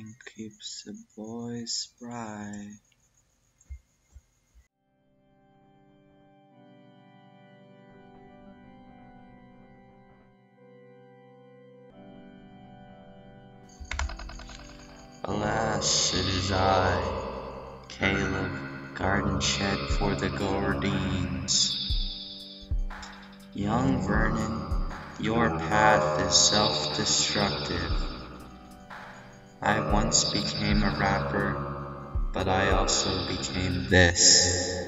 Smoking keeps a boy spry. Alas, it is I, Caleb, garden shed for the Gordines. Young Vernon, your path is self-destructive. I once became a rapper, but I also became this.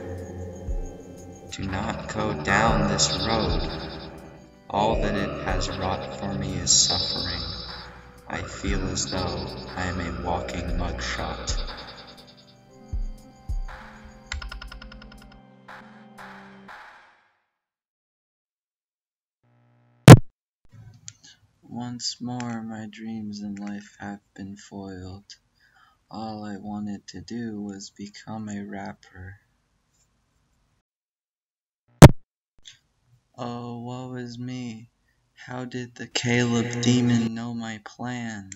Do not go down this road. All that it has wrought for me is suffering. I feel as though I am a walking mugshot. Once more my dreams in life have been foiled. All I wanted to do was become a rapper. Oh, woe is me. How did the Caleb demon know my plan?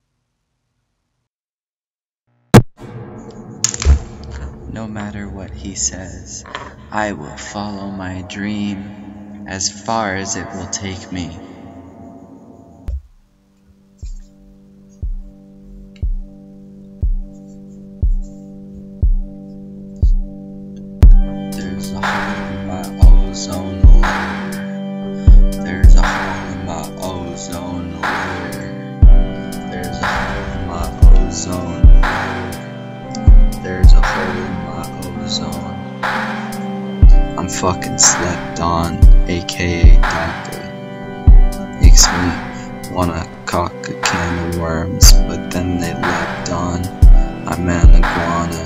No matter what he says, I will follow my dream as far as it will take me. There's a hole in my ozone layer. There's a hole in my ozone layer. There's a hole in my ozone layer. There's a hole in my ozone. I'm fucking slept on, aka DACA. Makes me wanna cock a can of worms, but then they leapt on. I'm an iguana.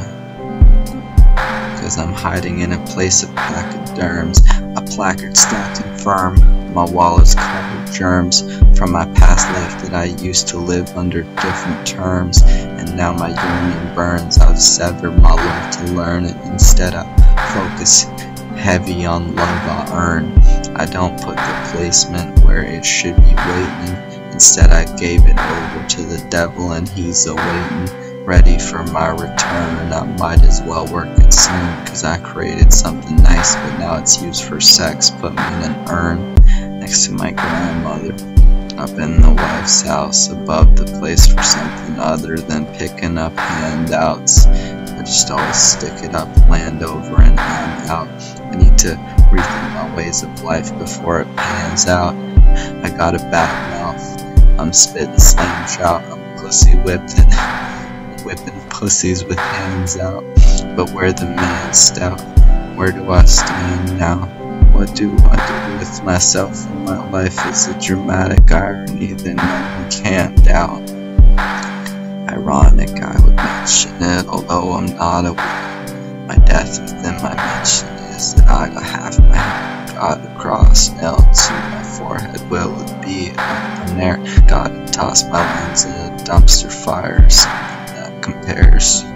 Cause I'm hiding in a place of pachyderms, a placard stacked and firm. My wall is covered with germs from my past life that I used to live under different terms. And now my union burns. I've severed my love to learn it. Instead I focus heavy on love I earn. I don't put the placement where it should be waiting. Instead I gave it over to the devil and he's awaiting, ready for my return. I might as well work it soon, cause I created something nice, but now it's used for sex. Put me in an urn next to my grandmother, up in the wife's house, above the place for something other than picking up handouts. I just always stick it up, land over, and I'm out. I need to rethink my ways of life before it pans out. I got a bad mouth, I'm spitting slam shout, I'm pussy whipping pussies with hands out. But where the man stout? Where do I stand now? What do I do with myself and my life is a dramatic irony that no one can doubt. Ironic, I would mention it, although I'm not aware. My death within my mention is that I got half my head, got a cross nailed to my forehead. Will it be up in there? Gotta toss my lungs in a dumpster fire or something that compares.